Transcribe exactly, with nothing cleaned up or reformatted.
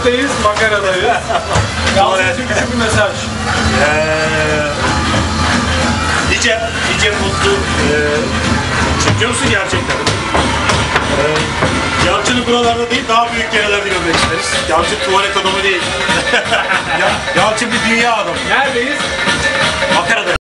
Tuvaletteyiz, makaradayız. Yalçın'cığım küçük bir mesaj. Eee... Nice, nice mutlu... Eee... Çekiyor musun gerçekten? Eee... Yalçın'ı buralarda değil, daha büyük yerlerde görmek isteriz. Yalçın tuvalet adamı değil. Yalçın bir dünya adamı. Neredeyiz? Makarada.